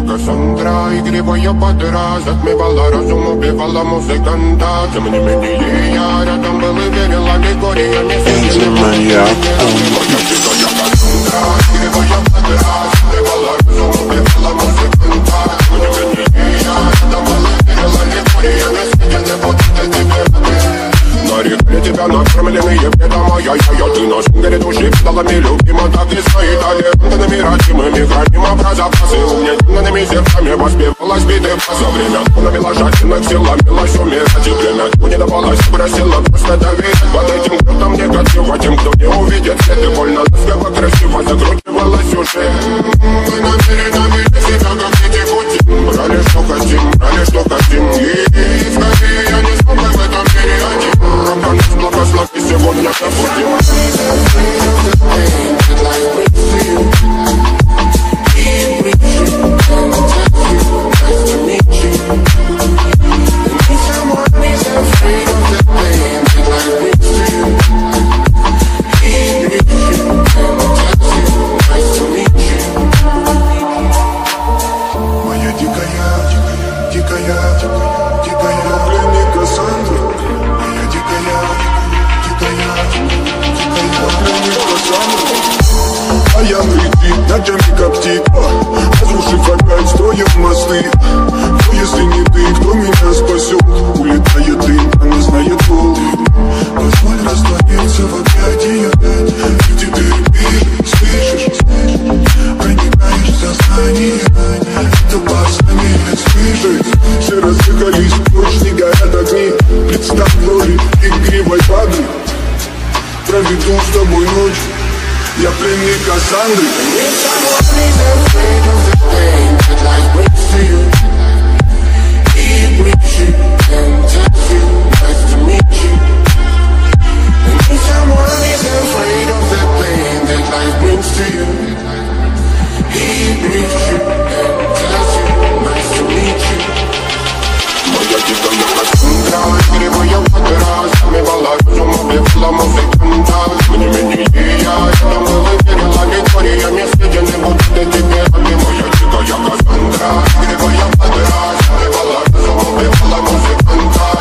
Кассандра, игривая подра, затмевала разум, убивала музыканта. Тем не менее я рядом был и верил аллегориями. Моя дикая Кассандра, игривая подра, затмевала разум, убивала музыканта. Тем не менее я рядом был и верил аллегориями. Съедены будут эти миры. Нарекли тебя накормленные бредом, ай-яй-яй, ты на шунгере души педалами любима, так и свои талентами родимыми, храним образопасы, угнетенными сердцами воспевалась биты за время, навела жадных сил, ломилась умирать, и время не давалось, просила просто доверять под этим кто-то мне негатива, тем, кто не увидит свет, и больно ласково, красиво закручивалась уже. Мы намеренно вели себя, как дети пути, брали что хотим, и скорее я не смог в этом мире один. Рамками благослови сегодня забудем. Моя дикая пленник Кассандра. Моя дикая пленник Кассандра. А я летит, ночами коптит, разрушив опять строим мосты. Но если не ты, кто меня спасет? Улетает дым, она знает пол. Позволь раствориться в объятиях, где ты репишь, слышишь? Проникаешь в сознание, это баснями слышишь? Все разъехались, ночь не горят огни. Представь в роли игривой воды. Проведу с тобой ночь, я пленник Кассандры. Моя дикая Кассандра,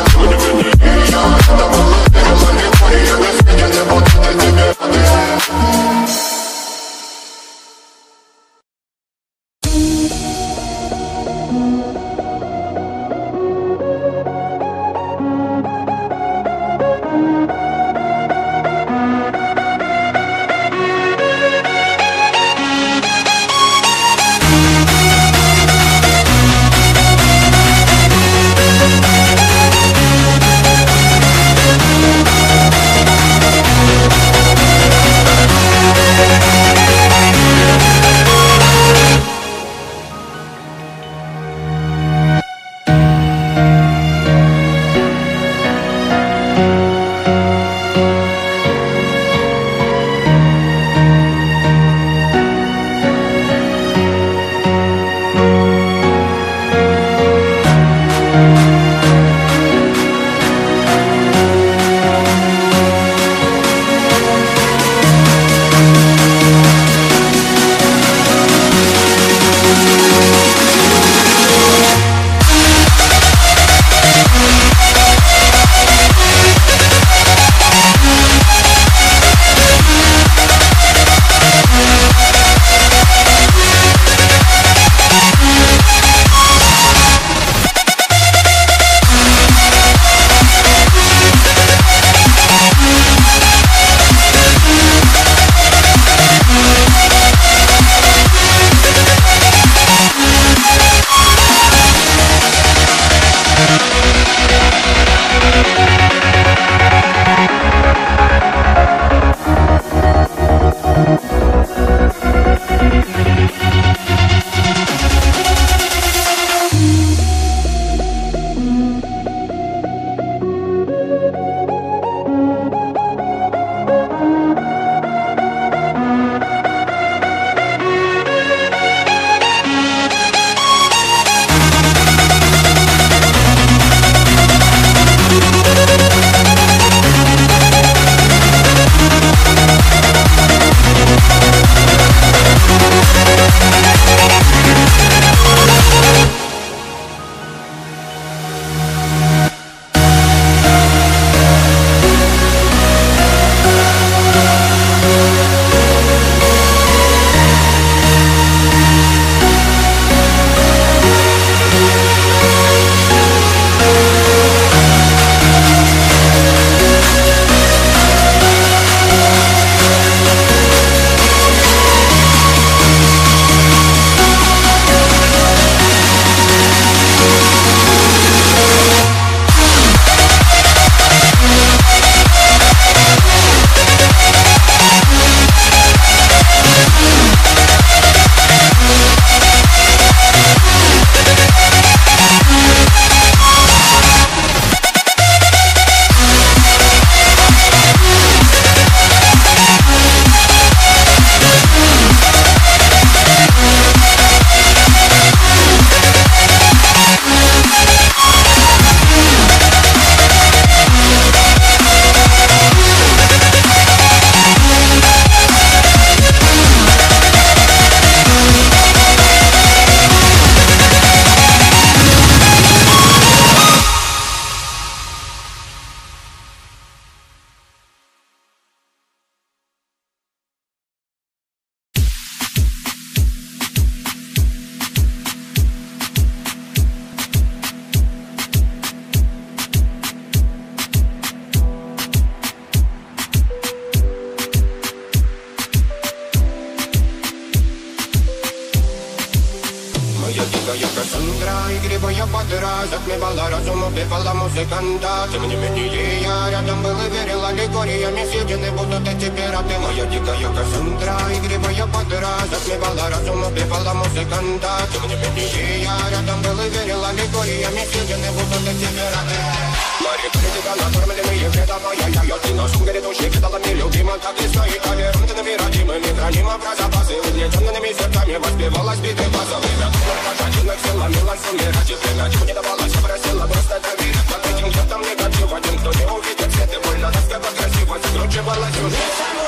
затмевала разум, убивала музыканта. Тем не менее я рядом был и верил аллегориями съедены будут эти пираты. Моя дикая Кассандра, игривая подыра, затмевала разум, убивала музыканта. Тем не менее я рядом был и верил аллегориями съедены будут эти пираты. Мари политика накормленные предавая я ты нашим грядущих кидалами любима, как леса и толерантными родимыми, хранима про запасы, угнетенными сердцами воспевалась биты базовых. Пожаденных силами лась умирать и племя, чего не давалось, я просила просто доверять. Под этим чертом негатив, один, кто не увидит свет и больно, тоска красиво закручивалась уже.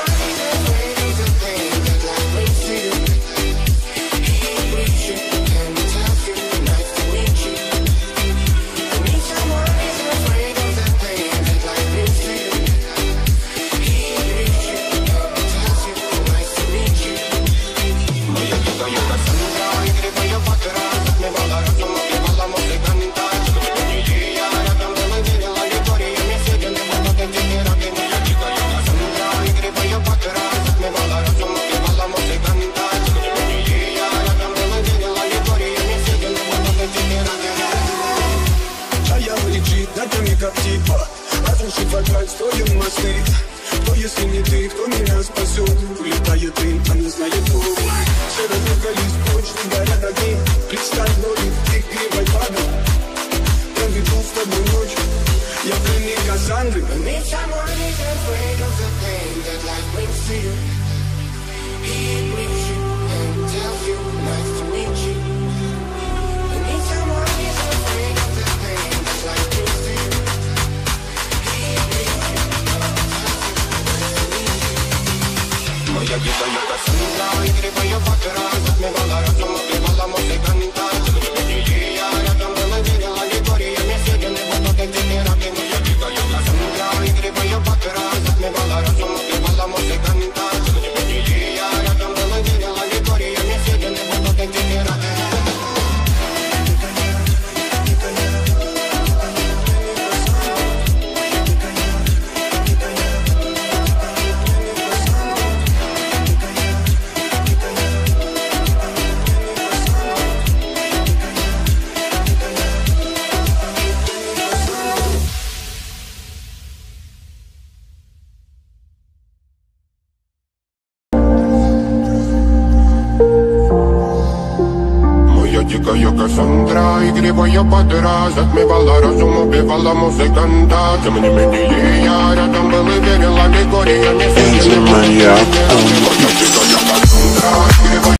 Разрушить вокруг строим мосты. Кто, если не ты, кто меня спасет? Улетает ты, а не знает кто. Все разругались, прочь, горят огни. Представь ноги, ты гривой падал. Проведу с тобой ночь. Я пленник Кассандры. Моя дикая Кассандра, игривая подыра, затмевала разум, убивала музыканта. Тем не менее я рядом был и верил аллегориями съедены будут эти пираты. Моя дикая Кассандра, игривая подыра, затмевала разум, убивала музыканта. Тем не менее я рядом был и верил аллегориями съедены будут эти пираты. Дикая Кассандра, игривая подыра, затмевала разум, убивала музыканта. Тем не менее я рядом был и верил аллегориями.